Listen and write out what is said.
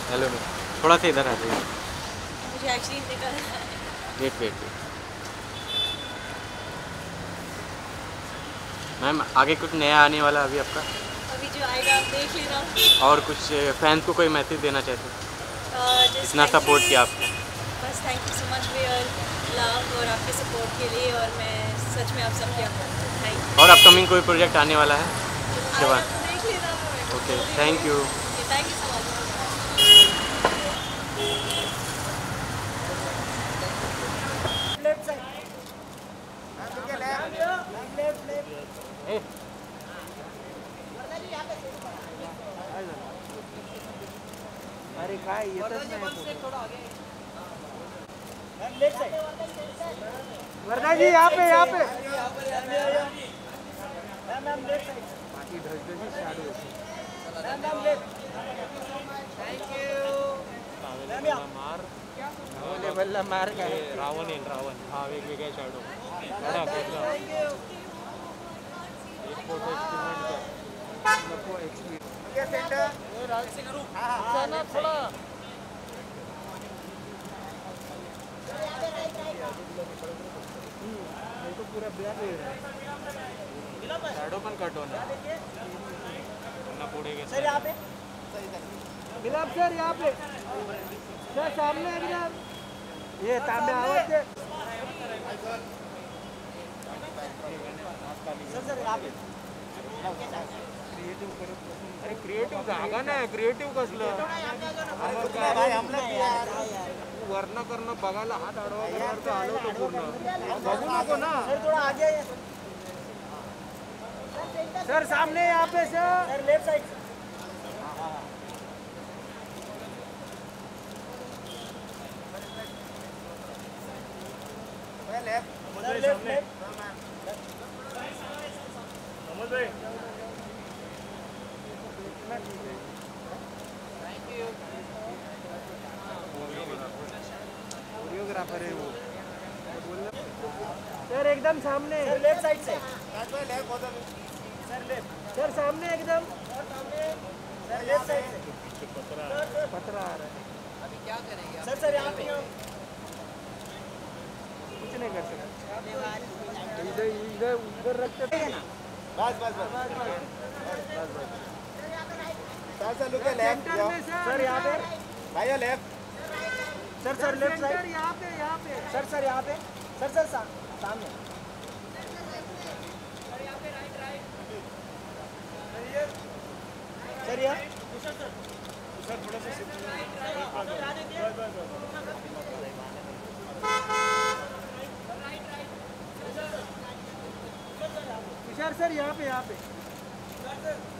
Hello ma'am, थोड़ा सा इधर आ जाइए। मुझे एक्चुअली निकलना है। वेट वेट वेट मैम, आगे कुछ नया आने वाला अभी आपका? अभी जो आएगा आप देख लेना। और कुछ फैंस को कोई मैसेज देना चाहते हैं? इतना सपोर्ट किया आपको। बस thank you so much for your love और आपके सपोर्ट के लिए, और मैं सच में आप सबके थैंक और अपकमिंग कोई प्रोजेक्ट आने वाला है उसके यू। बाद? देख लेना। Okay, thank you. Thank you so much. Left side left left अरे काय येतच नाही लेफ्ट साइड वरना जी यहाँ पे मैम लेफ्ट साइड बाकी ढसढसी shadow ma'am left thank you ma'am मार लेवलला मार काय रावण येईल, रावण हा वेगवेगळ्या शॅडो एक फोटो एक्सपेरिमेंट कर नको एक्सपीरियंस सेंटर राज सिंह रूप हां ना थोड़ा ये तो पूरा ब्लैक हो रहा है शॅडो पण कट होणार पुन्हा पुढे घे सर यहाँ पे गुलाब सर यहाँ पे सर सामने एकदम ये तांबे आवाज दे सर यहाँ पे अरे क्रिएटिव्ह जागा नाही, क्रिएटिव्ह कसलं वर्ण करणं बघायला हात अडवायला आलो तो पूर्ण बघू नको ना। सर थोड़ा आगे आइए सर सामने यहाँ पे sir left side left left choreographer है वो सर एकदम सामने सर लेफ्ट साइड से सर लेफ्ट सर सामने एकदम सर लेफ्ट साइड से पतरा आ रहा है अभी क्या करेंगे सर यहाँ पे कुछ नहीं कर सकते इधर इधर उधर रखते हैं ना बस बस बस बस बस सर लुक लेफ्ट सर यहाँ पे भाई लेफ्ट सर लेफ्ट साइड यहाँ पे सर यहाँ पे सर सामने सर यहाँ सर थोड़ा सा सर यहाँ पे